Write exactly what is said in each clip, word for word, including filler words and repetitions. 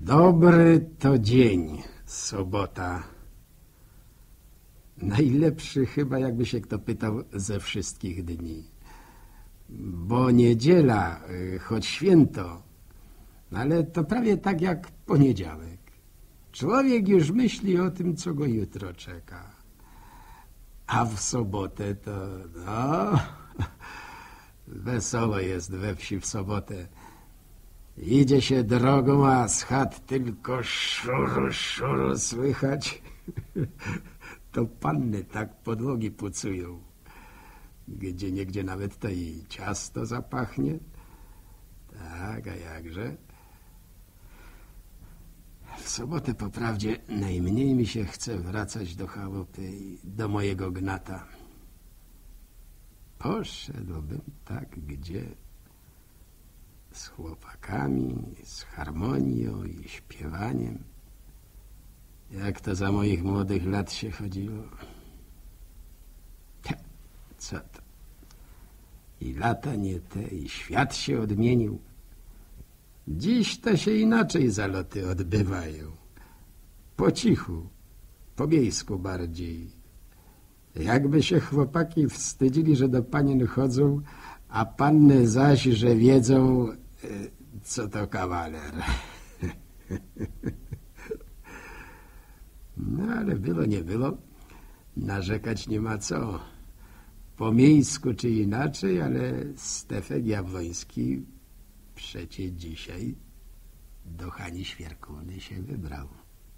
Dobry to dzień, sobota. Najlepszy chyba, jakby się kto pytał, ze wszystkich dni. Bo niedziela, choć święto, ale to prawie tak jak poniedziałek. Człowiek już myśli o tym, co go jutro czeka. A w sobotę to, no, wesoło jest we wsi w sobotę. Idzie się drogą, a z chat tylko szuru, szuru słychać. To panny tak podłogi pucują. Gdzie niegdzie nawet to i ciasto zapachnie. Tak, a jakże? W sobotę po prawdzie najmniej mi się chce wracać do chałupy i do mojego gnata. Poszedłbym tak gdzie... z chłopakami, z harmonią i śpiewaniem. Jak to za moich młodych lat się chodziło. Co to? I lata nie te, i świat się odmienił. Dziś to się inaczej zaloty odbywają. Po cichu, po miejsku bardziej. Jakby się chłopaki wstydzili, że do panien chodzą, a panny zaś, że wiedzą, co to kawaler. No ale było, nie było. Narzekać nie ma co. Po miejsku czy inaczej, ale Stefek Jabłoński przecie dzisiaj do Hani Świerkuny się wybrał.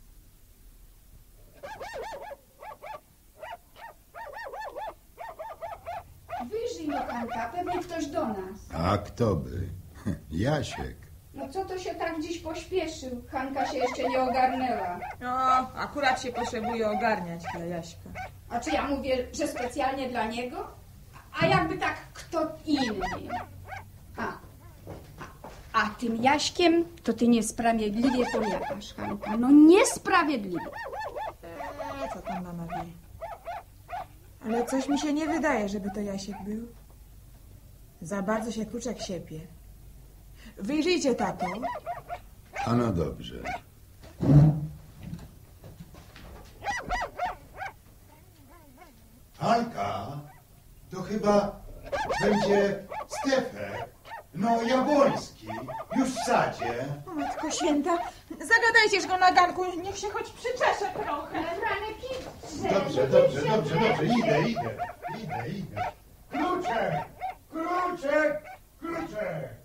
Wyjrzyj no, Hanka, pewnie ktoś do nas. A kto by? Jasiek. No co to się tak dziś pośpieszył? Hanka się jeszcze nie ogarnęła. No, akurat się potrzebuje ogarniać dla Jaśka. A czy ja mówię, że specjalnie dla niego? A jakby tak kto inny? A, a, a tym Jaśkiem to ty niesprawiedliwie powiadasz, Hanka. No niesprawiedliwie. Eee, co tam mama wie? Ale coś mi się nie wydaje, żeby to Jasiek był. Za bardzo się Kruczek siepie. Wyjrzyjcie, tato. A no dobrze. Hanka, to chyba będzie Stefek, no Jabłoński, już w sadzie. O, Matko Święta, zagadajcież go na ganku, niech się choć przyczesze trochę. Dobrze, dobrze, dobrze, dobrze, idę, idę, idę, idę. Kruczek, Kruczek, Kruczek.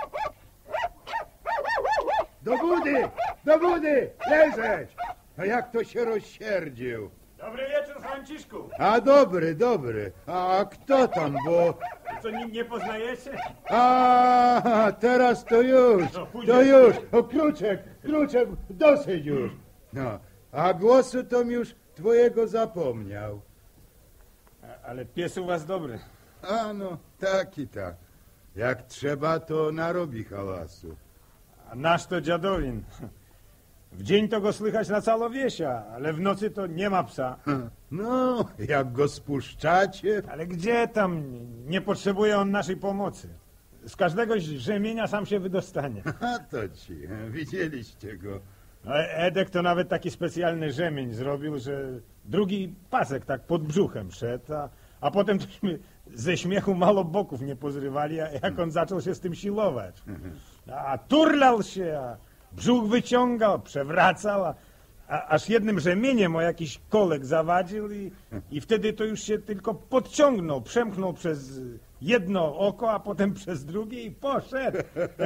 Do budy, do budy, leżeć! A jak to się rozsierdził? Dobry wieczór, Franciszku. A dobry, dobry. A kto tam, bo... Co, nie, nie poznajecie? A teraz to już, No, to już. O, Kruczek, Kruczek, dosyć już. No, a głosu tom już twojego zapomniał. A, ale pies u was dobry. A no, tak i tak. Jak trzeba, to narobi hałasu. A nasz to dziadowin. W dzień to go słychać na całą wiesia, ale w nocy to nie ma psa. No, jak go spuszczacie... Ale gdzie tam? Nie potrzebuje on naszej pomocy. Z każdego rzemienia sam się wydostanie. A to ci, widzieliście go. No, Edek to nawet taki specjalny rzemień zrobił, że drugi pasek tak pod brzuchem szedł, a, a potem tośmy ze śmiechu mało boków nie pozrywali, a jak on zaczął się z tym siłować. A turlał się, a brzuch wyciągał, przewracał, a, a, aż jednym rzemieniem o jakiś kolek zawadził i, i wtedy to już się tylko podciągnął, przemknął przez jedno oko, a potem przez drugie i poszedł.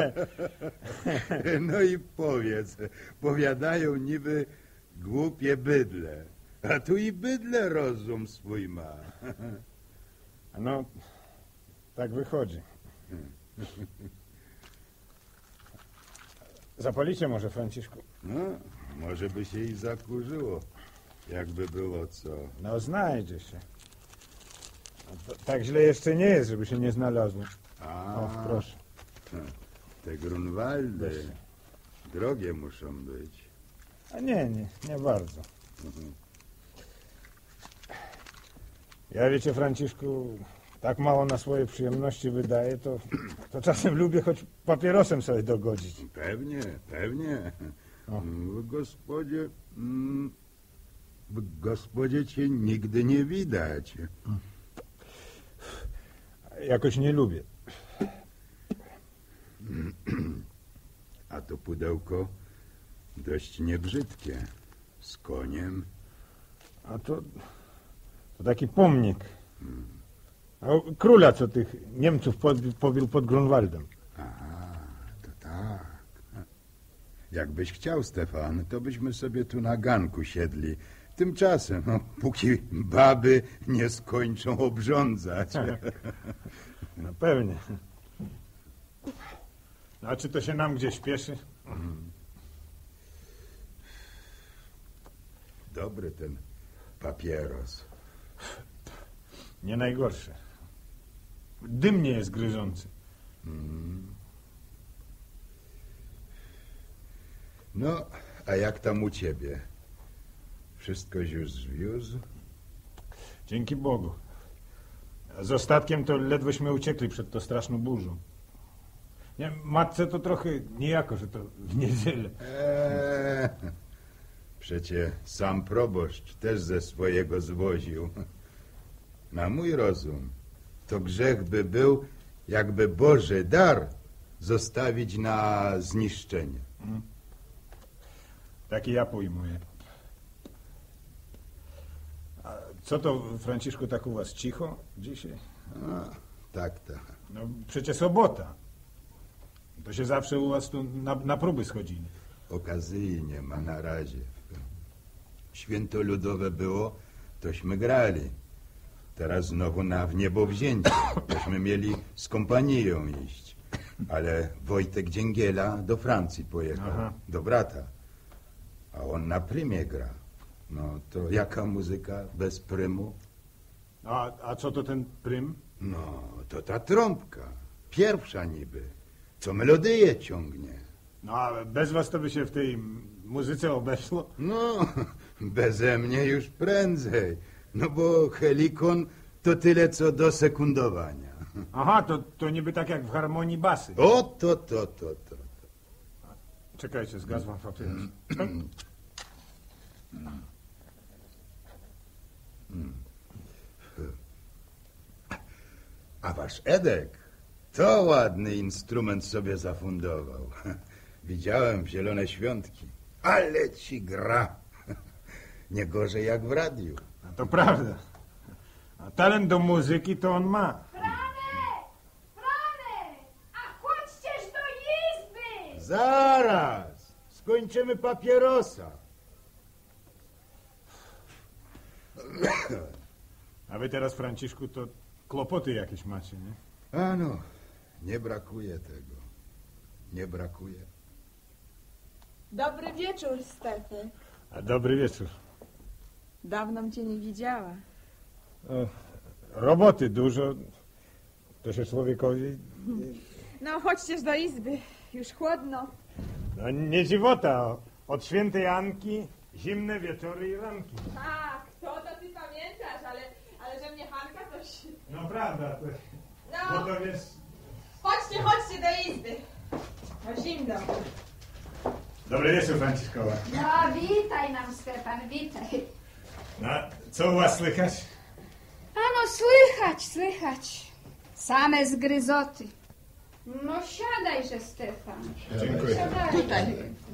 No i powiedz, powiadają niby głupie bydle, a tu i bydle rozum swój ma. No, tak wychodzi. Zapalicie może, Franciszku? No, może by się i zakurzyło, jakby było co. No, znajdzie się. To, tak źle jeszcze nie jest, żeby się nie znalazło. A, O, proszę. te Grunwaldy drogie muszą być. A nie, nie, nie bardzo. Ja, wiecie, Franciszku, tak mało na swoje przyjemności wydaje, to, to czasem lubię choć papierosem sobie dogodzić. Pewnie, pewnie. O. W gospodzie... mm, W gospodzie cię nigdy nie widać. Jakoś nie lubię. A to pudełko dość niebrzydkie. Z koniem. A to, to taki pomnik. A króla, co tych Niemców pod, pobił pod Grunwaldem. Aha, to tak. Jakbyś chciał, Stefan, to byśmy sobie tu na ganku siedli. Tymczasem, no, póki baby nie skończą obrządzać. No pewnie. A czy to się nam gdzieś śpieszy? Dobry ten papieros. Nie najgorsze. Dym nie jest gryzący. No, a jak tam u ciebie? Wszystkoś już zwiózł? Dzięki Bogu. Z ostatkiem to ledwośmy uciekli przed tą straszną burzą. Nie, matce to trochę niejako, że to w niedzielę. Eee, przecie sam proboszcz też ze swojego zwoził. Na mój rozum to grzech by był, jakby Boży dar zostawić na zniszczenie. Taki ja pojmuję. A co to, Franciszku, tak u was cicho dzisiaj? A, tak, tak. No przecież sobota. To się zawsze u was tu na, na próby schodzili. Okazji nie ma na razie. Święto ludowe było, tośmy grali. Teraz znowu na wniebowzięcie. Tośmy mieli z kompanią iść. Ale Wojtek Dzięgiela do Francji pojechał. Aha. Do brata. A on na prymie gra. No to jaka muzyka bez prymu? A, a co to ten prym? No to ta trąbka. Pierwsza niby. Co melodyję ciągnie. No a bez was to by się w tej muzyce obeszło? No, beze mnie już prędzej. No bo helikon to tyle co do sekundowania. Aha, to, to niby tak jak w harmonii basy. O, to, to, to, to. Czekajcie, zgasł wam papieros. A wasz Edek to ładny instrument sobie zafundował. Widziałem w Zielone Świątki. Ale ci gra. Nie gorzej jak w radiu. A to prawda. A talent do muzyki to on ma. Franek! Franek! A chodźcież do izby! Zaraz! Skończymy papierosa. A wy teraz, Franciszku, to kłopoty jakieś macie, nie? A no, nie brakuje tego. Nie brakuje. Dobry wieczór, Stefy. A dobry wieczór. Dawno cię nie widziała. O, roboty dużo. To się człowiekowi... No, chodźcież do izby. Już chłodno. No nie dziwota. Od świętej Anki zimne wieczory i ranki. Tak, to to ty pamiętasz, ale, ale że mnie Hanka coś... No prawda. To, No, bo to wiesz... chodźcie, chodźcie do izby. No zimno. Dobry wieczór, Franciszkowa. No, witaj nam, Stefan, witaj. No, co u was słychać? Ano, słychać, słychać. Same zgryzoty. No siadajże, Stefan. Dziękuję. Siadaj. Tutaj.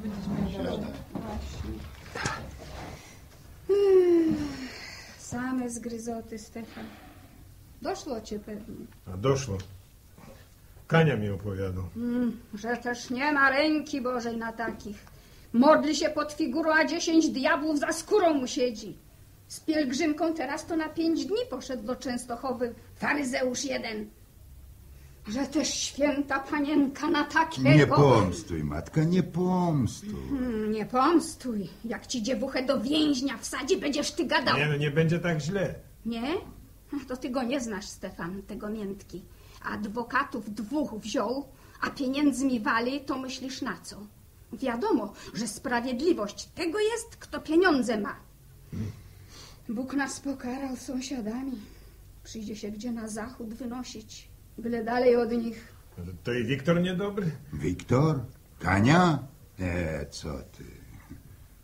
Same zgryzoty, Stefan. Doszło cię pewnie. A doszło. Kania mi opowiadał. Mm, że też nie ma ręki Bożej na takich. Modli się pod figurą, a dziesięć diabłów za skórą mu siedzi. Z pielgrzymką teraz to na pięć dni poszedł do Częstochowy faryzeusz jeden. Że też święta panienka na takiego... Nie pomstuj, matka, nie pomstuj. Hmm, nie pomstuj. Jak ci dziewuchę do więźnia wsadzi, będziesz ty gadał. Nie, no nie będzie tak źle. Nie? To ty go nie znasz, Stefan, tego miętki. Adwokatów dwóch wziął, a pieniędzmi wali, to myślisz na co? Wiadomo, że sprawiedliwość tego jest, kto pieniądze ma. Bóg nas pokarał sąsiadami. Przyjdzie się gdzie na zachód wynosić, byle dalej od nich. To i Wiktor niedobry? Wiktor? Kania? E, co ty?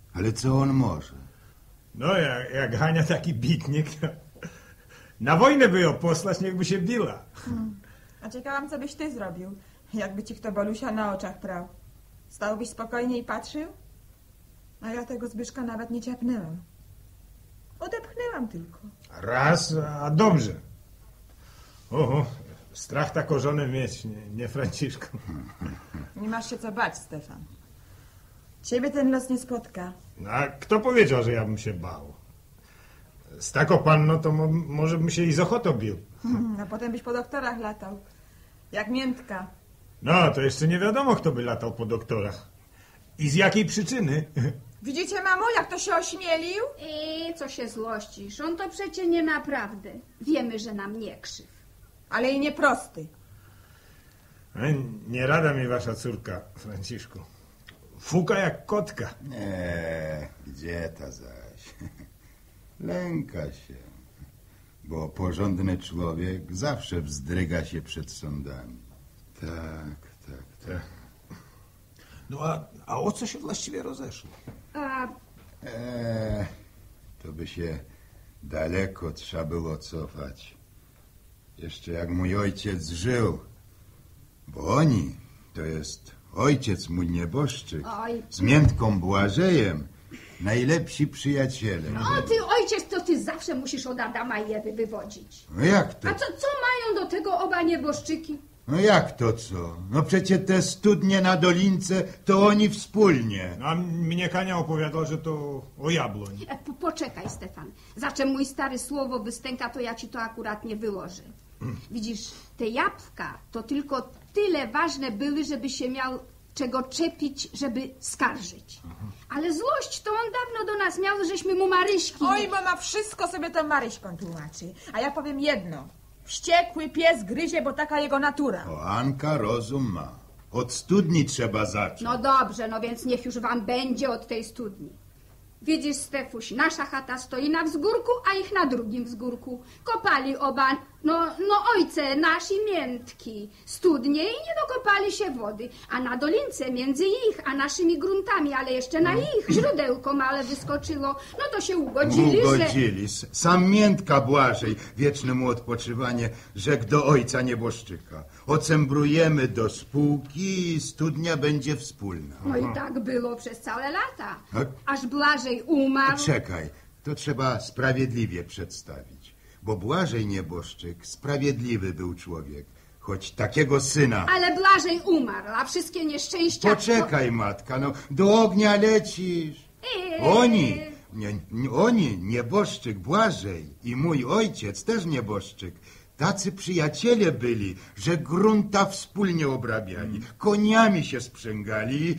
Ale co on może? No, jak, jak Hania taki bitnik, to na wojnę by ją posłać, niechby się biła. Hmm. A ciekawam, co byś ty zrobił, jakby ci kto Bolusia na oczach prał. Stałbyś spokojnie i patrzył? A ja tego Zbyszka nawet nie ciapnęłam. Odepchnęłam tylko. Raz, a dobrze. Oho, strach tak o żonę mieć, nie, nie Franciszku. Nie masz się co bać, Stefan. Ciebie ten los nie spotka. A kto powiedział, że ja bym się bał? Z taką panną to mo może bym się i z ochotą bił. A potem byś po doktorach latał. Jak miętka. No, to jeszcze nie wiadomo, kto by latał po doktorach. I z jakiej przyczyny? Widzicie, mamo, jak to się ośmielił? I co się złościsz? On to przecie nie naprawdę. Wiemy, że nam nie krzyw. Ale i nieprosty. E, Nie rada mi wasza córka, Franciszku. Fuka jak kotka. Nie, gdzie ta zaś? Lęka się, bo porządny człowiek zawsze wzdryga się przed sądami. Tak, tak, tak. No a, a o co się właściwie rozeszło? A Eee, to by się daleko trzeba było cofać. Jeszcze jak mój ojciec żył. Bo oni, to jest ojciec mój nieboszczyk, Oj. z Miętką Błażejem, najlepsi przyjaciele. o, ty ojciec, to ty zawsze musisz od Adama i Ewy wywodzić. No jak to? A co, co mają do tego oba nieboszczyki? No jak to co? No przecie te studnie na Dolince to oni wspólnie. No, a mnie Kania opowiadał, że to o jabłoń. E, po, poczekaj, Stefan. Zaczem mój stary słowo wystęka, to ja ci to akurat nie wyłożę. Widzisz, te jabłka to tylko tyle ważne były, żeby się miał czego czepić, żeby skarżyć. Ale złość to on dawno do nas miał, żeśmy mu Maryśki... Oj, mama wszystko sobie to Maryśką tłumaczy. A ja powiem jedno. Wściekły pies gryzie, bo taka jego natura. O, Anka rozum ma. Od studni trzeba zacząć. No dobrze, no więc niech już wam będzie od tej studni. Widzisz, Stefuś, nasza chata stoi na wzgórku, a ich na drugim wzgórku. Kopali oba, no, no ojce nasz i Miętki, studnie i nie dokopali się wody. A na Dolince między ich a naszymi gruntami, ale jeszcze na ich źródełko małe wyskoczyło. No to się ugodzili, że... Ugodzili. Sam Miętka Błażej, wieczne mu odpoczywanie, rzekł do ojca nieboszczyka. Ocembrujemy do spółki i studnia będzie wspólna. No i tak było przez całe lata. Tak? Aż Błażej umarł. Czekaj, to trzeba sprawiedliwie przedstawić. Bo Błażej nieboszczyk sprawiedliwy był człowiek, choć takiego syna... Ale Błażej umarł, a wszystkie nieszczęścia... Poczekaj, matka, no do ognia lecisz. Eee. Oni, nie, nie, oni, nieboszczyk Błażej i mój ojciec, też nieboszczyk, tacy przyjaciele byli, że grunta wspólnie obrabiali, koniami się sprzęgali.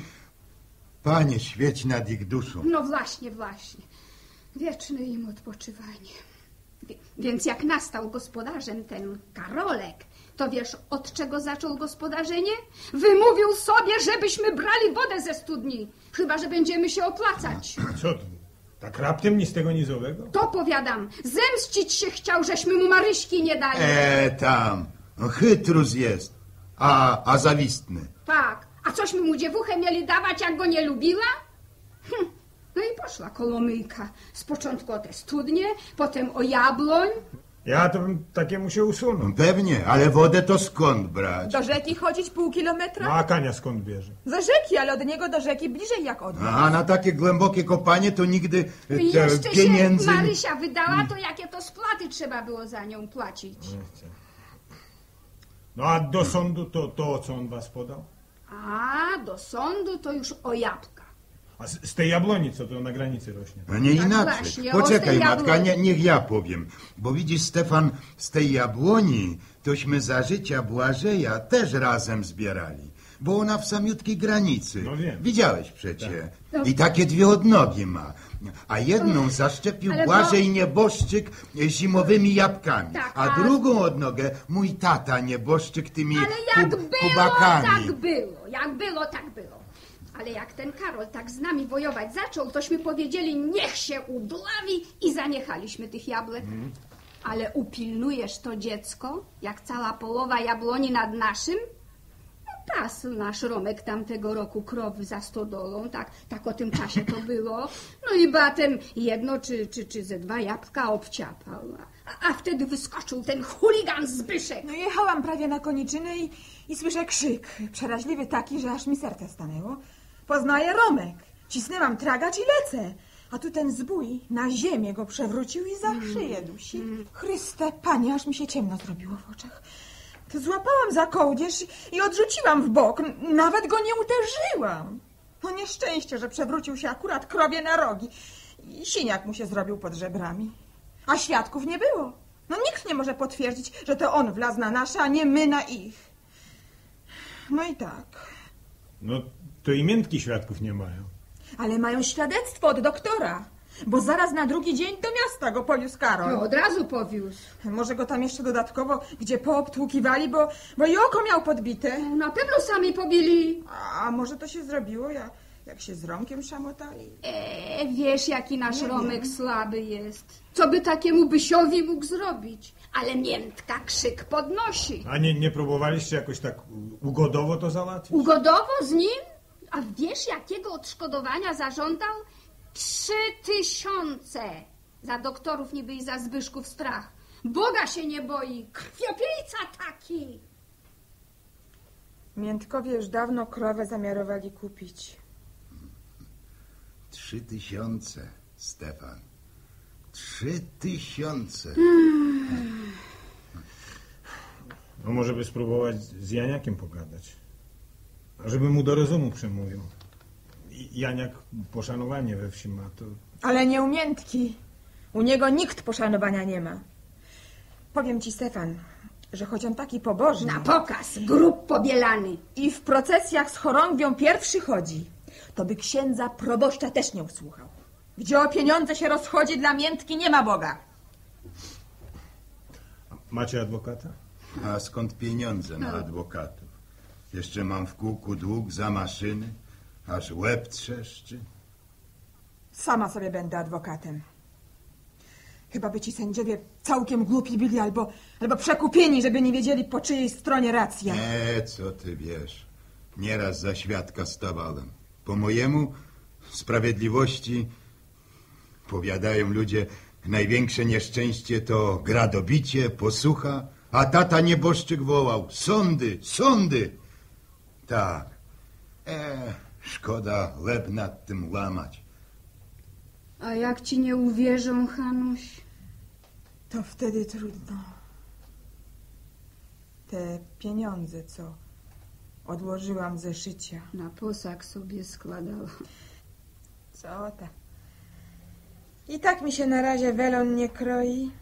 Panie, świeć nad ich duszą. No właśnie, właśnie. Wieczne im odpoczywanie. Wie- Więc jak nastał gospodarzem ten Karolek, to wiesz, od czego zaczął gospodarzenie? Wymówił sobie, żebyśmy brali wodę ze studni. Chyba że będziemy się opłacać. Co to? Tak raptem nic z tego nizowego? To powiadam, zemścić się chciał, żeśmy mu Maryśki nie dali. E, tam, no, chytrus jest, a, a zawistny. Tak, a cośmy mu dziewuchę mieli dawać, jak go nie lubiła? Hm. No i poszła kolomyjka. Z początku o te studnie, potem o jabłoń. Ja to bym takiemu się usunął. Pewnie, ale wodę to skąd brać? Do rzeki chodzić pół No kilometra? a Kania skąd bierze? Ze rzeki, ale od niego do rzeki bliżej jak od nas. A na takie głębokie kopanie to nigdy e, I te jeszcze pieniędzy... się Marysia wydała, to jakie to spłaty trzeba było za nią płacić. No a do sądu to, to o co on was podał? A do sądu to już o jabłka. A z, z tej jabloni, co to na granicy rośnie? No nie Tak inaczej. właśnie, o Poczekaj, tej matka, jabłoni. nie, niech ja powiem. Bo widzisz, Stefan, z tej jabłoni tośmy za życia Błażeja też razem zbierali. Bo ona w samiutkiej granicy. No wiem. Widziałeś przecie. Tak. I takie dwie odnogi ma. A jedną zaszczepił ale Błażej to- nieboszczyk zimowymi jabłkami. Tak, a a- drugą odnogę mój tata nieboszczyk tymi Ale jak kub, było, kubakami. tak było. Jak było, tak było. Ale jak ten Karol tak z nami wojować zaczął, tośmy powiedzieli, niech się udławi i zaniechaliśmy tych jabłek. Ale upilnujesz to dziecko, jak cała połowa jabłoni nad naszym? No pasł nasz Romek tamtego roku krowy za stodolą, tak, tak o tym czasie to było. No i batem jedno czy, czy, czy ze dwa jabłka obciapał. A, a wtedy wyskoczył ten chuligan Zbyszek. No jechałam prawie na koniczyny i, i słyszę krzyk. Przeraźliwy taki, że aż mi serce stanęło. Poznaję Romek. Cisnęłam tragacz i lecę. A tu ten zbój na ziemię go przewrócił i za szyję dusi. Chryste, Panie, aż mi się ciemno zrobiło w oczach. To złapałam za kołnierz i odrzuciłam w bok. Nawet go nie uderzyłam. No nieszczęście, że przewrócił się akurat krowie na rogi. I siniak mu się zrobił pod żebrami. A świadków nie było. No nikt nie może potwierdzić, że to on wlazł na nasze, a nie my na ich. No i tak. No to i miętki świadków nie mają. Ale mają świadectwo od doktora. Bo zaraz na drugi dzień do miasta go powiózł Karol. No, od razu powiózł. Może go tam jeszcze dodatkowo gdzie poobtłukiwali, bo, bo i oko miał podbite. Na pewno sami pobili. A może to się zrobiło, jak, jak się z Romkiem szamotali? E, wiesz, jaki nasz Nie Romek wiem. słaby jest. Co by takiemu Bysiowi mógł zrobić? Ale miętka krzyk podnosi. A nie, nie próbowaliście jakoś tak ugodowo to załatwić? Ugodowo z nim? A wiesz, jakiego odszkodowania zażądał? Trzy tysiące. Za doktorów niby i za Zbyszków strach. Boga się nie boi. Krwiopijca taki. Miętkowie już dawno krowę zamiarowali kupić. Trzy tysiące, Stefan. Trzy tysiące. No może by spróbować z Janiakiem pogadać. Żeby mu do rozumu przemówił. I Janiak poszanowanie we wsi ma, to... Ale nie u Miętki. U niego nikt poszanowania nie ma. Powiem ci, Stefan, że choć on taki pobożny Na pokaz, grób pobielany. i w procesjach z chorągwią pierwszy chodzi, to by księdza proboszcza też nie usłuchał. Gdzie o pieniądze się rozchodzi, dla Miętki nie ma Boga. Macie adwokata? A skąd pieniądze na adwokatów? Jeszcze mam w kółku dług za maszyny, aż łeb trzeszczy. Sama sobie będę adwokatem. Chyba by ci sędziowie całkiem głupi byli albo, albo przekupieni, żeby nie wiedzieli, po czyjej stronie racja. Nie, co ty wiesz. Nieraz za świadka stawałem. Po mojemu sprawiedliwości, powiadają ludzie, największe nieszczęście to gradobicie, posłucha, a tata nieboszczyk wołał: sądy, sądy! Tak. E, szkoda łeb nad tym łamać. A jak ci nie uwierzą, Hanuś? To wtedy trudno. Te pieniądze, co odłożyłam ze szycia. Na posag sobie składał. Co ta? I tak mi się na razie welon nie kroi.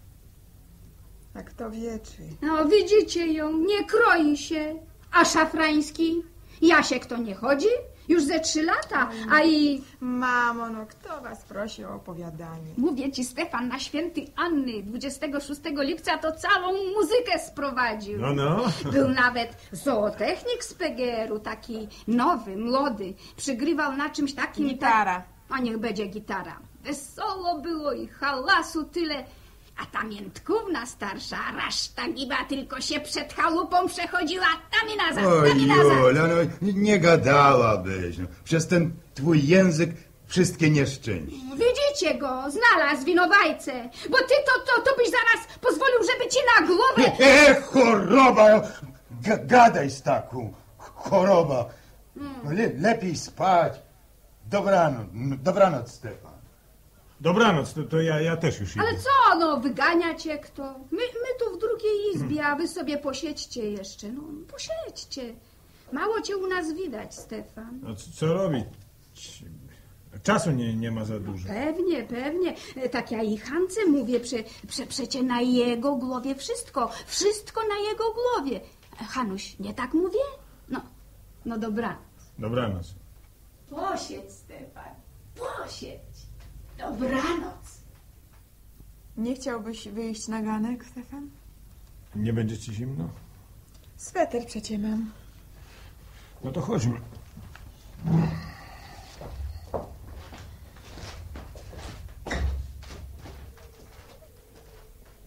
A kto wie, czy... No widzicie ją, nie kroi się. A Szafrański? Jasiek to nie chodzi? Już ze trzy lata, a i... Mamo, no kto was prosi o opowiadanie? Mówię ci, Stefan, na święty Anny dwudziestego szóstego lipca to całą muzykę sprowadził. No, no. Był nawet zootechnik z P G R u, taki nowy, młody. Przygrywał na czymś takim... Gitara. A niech będzie gitara. Wesoło było i hałasu tyle. A ta Miętkówna starsza, raszta giba, tylko się przed chałupą przechodziła tam i nazad, Oj, tam i nazad. Jola, no nie gadałabyś. No. Przez ten twój język wszystkie nieszczęście. Widzicie go, znalazł winowajcę. Bo ty to, to, to byś zaraz pozwolił, żeby ci na głowę... E, choroba! G gadaj z taką. Choroba. Le lepiej spać. Dobranoc, dobranoc, Stefan. Dobranoc, to, to ja, ja też już idę. Ale co, no, wygania cię kto? My, my tu w drugiej izbie, a wy sobie posiedźcie jeszcze. No, posiedźcie. Mało cię u nas widać, Stefan. No, co, co robić? Czasu nie, nie ma za dużo. Pewnie, pewnie. Tak ja i Hance mówię, prze, prze, przecie na jego głowie wszystko. Wszystko na jego głowie. Hanuś, nie tak mówię? No, no dobranoc. Dobranoc. Posiedź, Stefan, posiedź. Dobranoc. Nie chciałbyś wyjść na ganek, Stefan? Nie będzie ci zimno? Sweter przecie mam. No to chodźmy.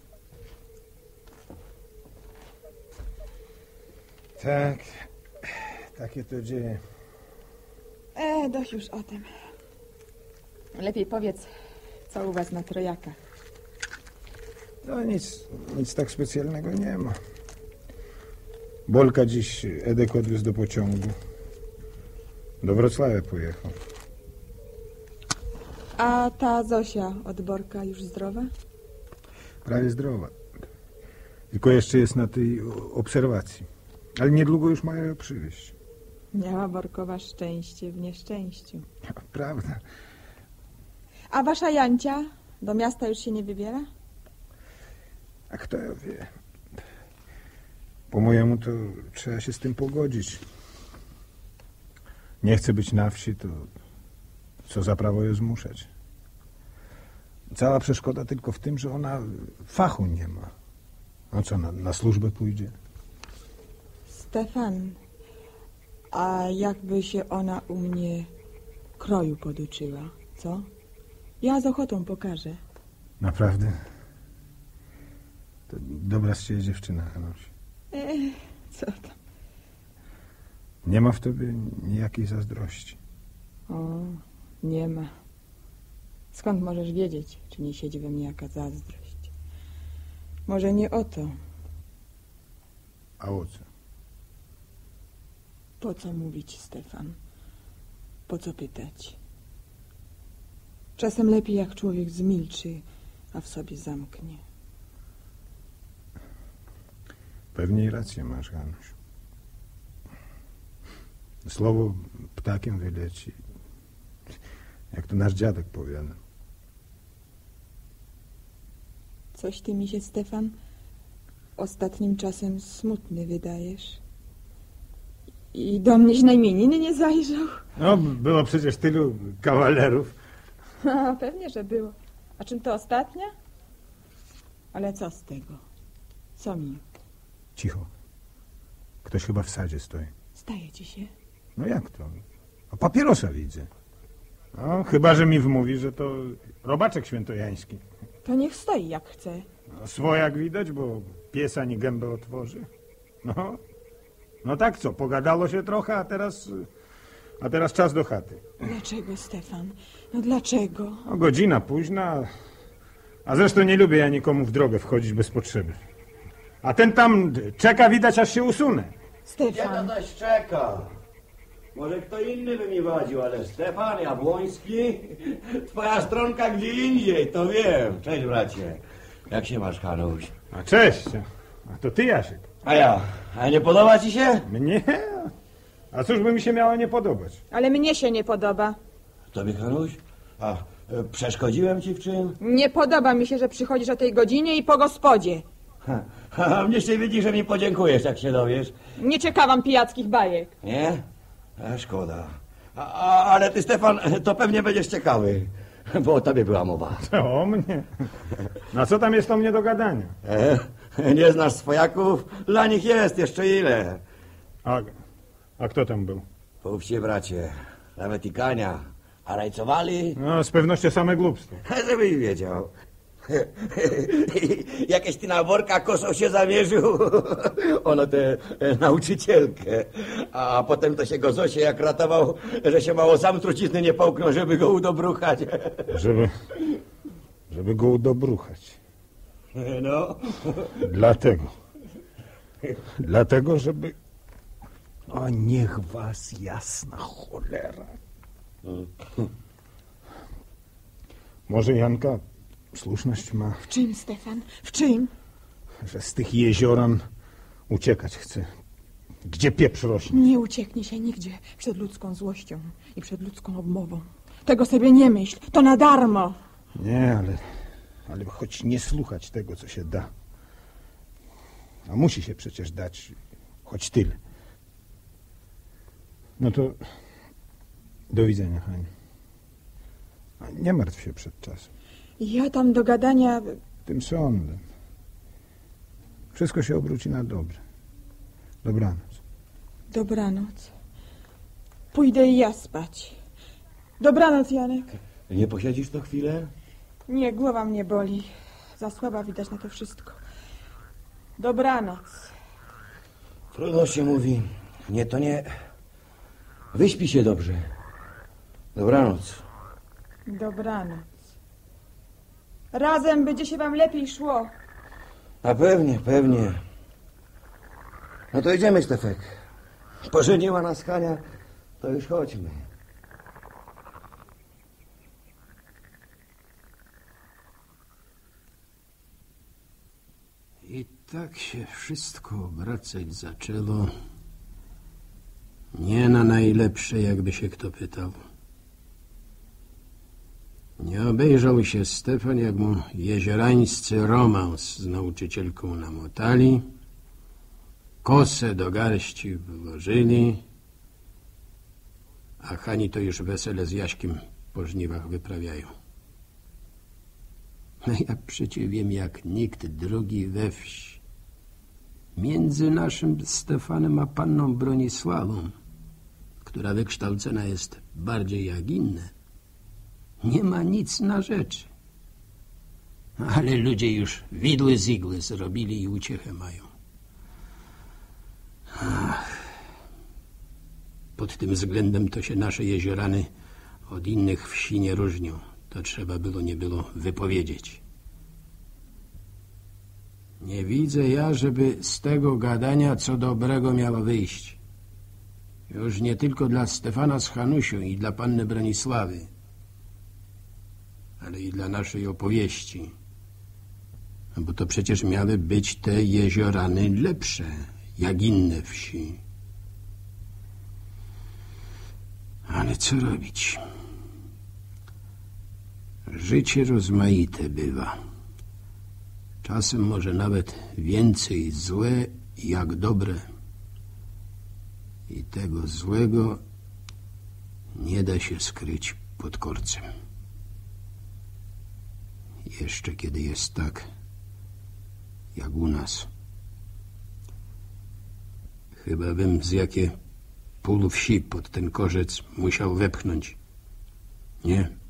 Tak. takie to dzieje. E, dość już o tym. Lepiej powiedz, co u was na trojakach. No nic, nic tak specjalnego nie ma. Bolka dziś Edek odwiózł do pociągu. Do Wrocławia pojechał. A ta Zosia od Borka już zdrowa? Prawie zdrowa. Tylko jeszcze jest na tej obserwacji. Ale niedługo już mają ją przywieźć. Miała Borkowa szczęście w nieszczęściu. Prawda. A wasza Jancia do miasta już się nie wybiera? A kto ja wie? Po mojemu to trzeba się z tym pogodzić. Nie chce być na wsi, to co za prawo je zmuszać? Cała przeszkoda tylko w tym, że ona fachu nie ma. No co, na, na służbę pójdzie? Stefan, a jakby się ona u mnie kroju poduczyła, co? Ja z ochotą pokażę. Naprawdę? To dobra z ciebie dziewczyna, Hanuś. Ech, co tam? Nie ma w tobie nijakiej zazdrości. O, nie ma. Skąd możesz wiedzieć, czy nie siedzi we mnie jaka zazdrość? Może nie o to. A o co? Po co mówić, Stefan? Po co pytać? Czasem lepiej, jak człowiek zmilczy, a w sobie zamknie. Pewnie i rację masz, Hanuś. Słowo ptakiem wyleci. Jak to nasz dziadek powiada. Coś ty mi się, Stefan, ostatnim czasem smutny wydajesz. I do mnieś na imieniny nie zajrzał? No, było przecież tylu kawalerów. A, pewnie, że było. A czym to ostatnia? Ale co z tego? Co mi? Cicho. Ktoś chyba w sadzie stoi. Staje ci się? No jak to? A papierosa widzę. No, chyba że mi wmówi, że to robaczek świętojański. To niech stoi jak chce. No, swojak widać, bo pies ani gębę otworzy. No, no tak co, pogadało się trochę, a teraz, a teraz czas do chaty. Dlaczego, Stefan? No dlaczego? No, godzina późna, a zresztą nie lubię ja nikomu w drogę wchodzić bez potrzeby. A ten tam czeka, widać, aż się usunę. Gdzie to Stefan, coś czeka? Może kto inny by mi wadził, ale Stefan Jabłoński? Twoja stronka gdzie indziej, to wiem. Cześć, bracie. Jak się masz, Hanuś? A cześć, a to ty, Jasiek. A ja? A nie podoba ci się? Mnie? A cóż by mi się miało nie podobać? ale mnie się nie podoba. Tobie, Hanuś? A e, przeszkodziłem ci w czym? Nie podoba mi się, że przychodzisz o tej godzinie i po gospodzie. Ha, a mnie się widzi, że mi podziękujesz, jak się dowiesz. Nie ciekawam pijackich bajek. Nie? A, szkoda. A, a, ale ty, Stefan, to pewnie będziesz ciekawy, bo o tobie była mowa. O mnie? No co tam jest o mnie do gadania? E, nie znasz swojaków? Dla nich jest jeszcze ile. A, a kto tam był? Po wsi, bracie, nawet i Kania. A rajcowali? No, z pewnością same głupstwo. Żebyś wiedział. Jakieś ty na worka kosą się zamierzył. Ono tę e, nauczycielkę. A potem to się go Zosie jak ratował, że się mało sam trucizny nie połknął, żeby go udobruchać. Żeby, żeby go udobruchać. No. Dlatego. Dlatego, żeby... O, niech was jasna cholera. Może Janka słuszność ma, W czym, Stefan? W czym? że z tych jezioran uciekać chce. Gdzie pieprz rośnie. Nie ucieknie się nigdzie przed ludzką złością i przed ludzką obmową. Tego sobie nie myśl, to na darmo. Nie, ale, ale choć nie słuchać tego, co się da. A musi się przecież dać choć tyle. No to do widzenia, Haniu. A nie martw się przed czasem. Ja tam do gadania... Tym sądem. Wszystko się obróci na dobre. Dobranoc. Dobranoc. Pójdę i ja spać. Dobranoc, Janek. Nie posiedzisz to chwilę? Nie, głowa mnie boli. Za słaba widać na to wszystko. Dobranoc. Trudno się mówi. Nie, to nie... Wyśpij się dobrze. Dobranoc. Dobranoc. Razem będzie się wam lepiej szło. A pewnie, pewnie. No to idziemy, Stefek. Pożeniła nas Hania, to już chodźmy. I tak się wszystko obracać zaczęło. Nie na najlepsze, jakby się kto pytał. Nie obejrzał się Stefan, jak mu jeziorańscy romans z nauczycielką namotali, kosę do garści włożyli, a Hani to już wesele z Jaśkiem po żniwach wyprawiają. No ja przecie wiem jak nikt drugi we wsi. Między naszym Stefanem a panną Bronisławą, która wykształcona jest bardziej jak inne, nie ma nic na rzeczy. Ale ludzie już widły z igły zrobili i uciechę mają. Ach. Pod tym względem to się nasze jeziorany od innych wsi nie różnią. To trzeba było, nie było wypowiedzieć. Nie widzę ja, żeby z tego gadania co dobrego miało wyjść. Już nie tylko dla Stefana z Hanusią i dla panny Bronisławy, ale i dla naszej opowieści. No bo to przecież miały być te jeziorany lepsze, jak inne wsi. Ale co robić? Życie rozmaite bywa. Czasem może nawet więcej złe jak dobre. I tego złego nie da się skryć pod korcem. Jeszcze kiedy jest tak, jak u nas. Chyba bym z jakie pół wsi pod ten korzec musiał wepchnąć. Nie?